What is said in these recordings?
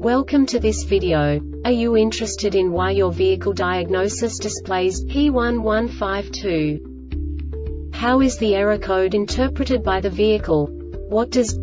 Welcome to this video. Are you interested in why your vehicle diagnosis displays P1152? How is the error code interpreted by the vehicle? What does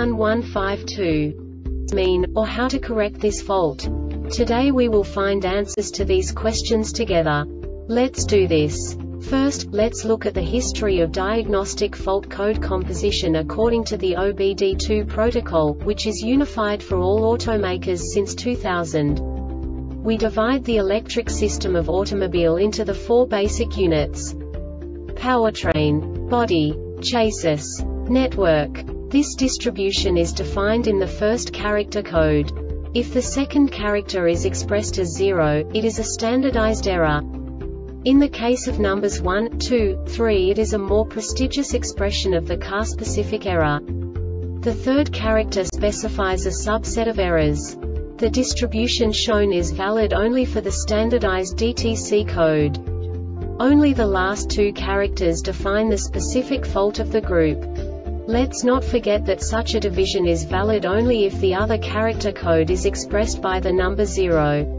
P1152 mean, or how to correct this fault? Today we will find answers to these questions together. Let's do this. First, let's look at the history of diagnostic fault code composition according to the OBD2 protocol, which is unified for all automakers since 2000. We divide the electric system of automobile into the four basic units: powertrain, body, chassis, network. This distribution is defined in the first character code. If the second character is expressed as 0, it is a standardized error. In the case of numbers 1, 2, 3, it is a more prestigious expression of the car-specific error. The third character specifies a subset of errors. The distribution shown is valid only for the standardized DTC code. Only the last two characters define the specific fault of the group. Let's not forget that such a division is valid only if the other character code is expressed by the number 0.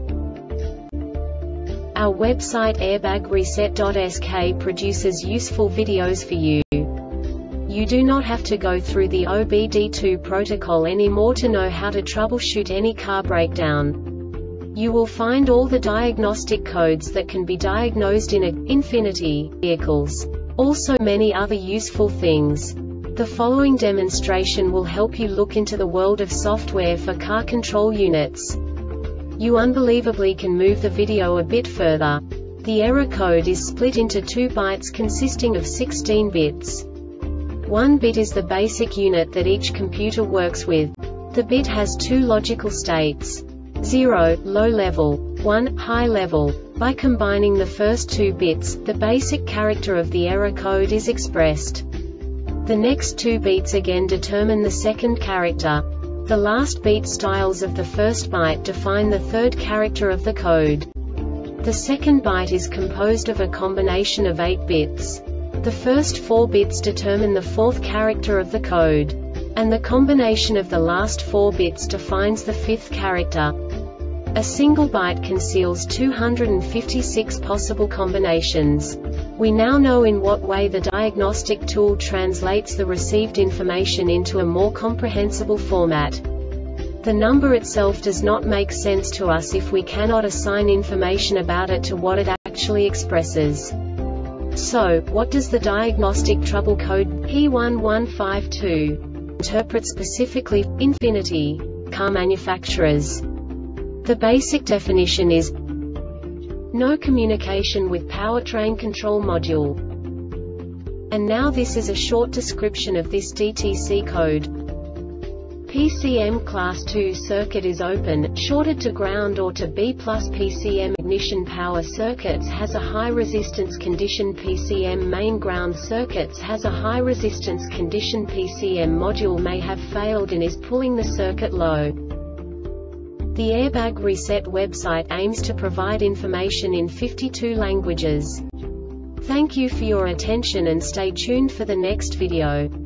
Our website airbagreset.sk produces useful videos for you. You do not have to go through the OBD2 protocol anymore to know how to troubleshoot any car breakdown. You will find all the diagnostic codes that can be diagnosed in Infiniti vehicles. Also many other useful things. The following demonstration will help you look into the world of software for car control units. You unbelievably can move the video a bit further. The error code is split into 2 bytes consisting of 16 bits. 1 bit is the basic unit that each computer works with. The bit has 2 logical states: 0, low level, 1, high level. By combining the first 2 bits, the basic character of the error code is expressed. The next 2 beats again determine the second character. The last beat styles of the first byte define the third character of the code. The second byte is composed of a combination of 8 bits. The first 4 bits determine the fourth character of the code. And the combination of the last 4 bits defines the fifth character. A single byte conceals 256 possible combinations. We now know in what way the diagnostic tool translates the received information into a more comprehensible format. The number itself does not make sense to us if we cannot assign information about it to what it actually expresses. So, what does the diagnostic trouble code P1152 interpret specifically for Infiniti car manufacturers? The basic definition is no communication with powertrain control module. And now this is a short description of this DTC code. PCM Class 2 circuit is open, shorted to ground or to B+. PCM ignition power circuits has a high resistance condition. PCM main ground circuits has a high resistance condition. PCM module may have failed and is pulling the circuit low. The Airbag Reset website aims to provide information in 52 languages. Thank you for your attention and stay tuned for the next video.